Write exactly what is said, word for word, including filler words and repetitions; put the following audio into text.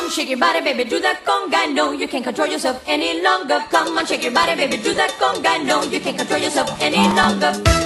on, shake your body, baby, do that conga. No, you can't control yourself any longer. Come on, shake your body, baby, do that conga. No, you can't control yourself any longer.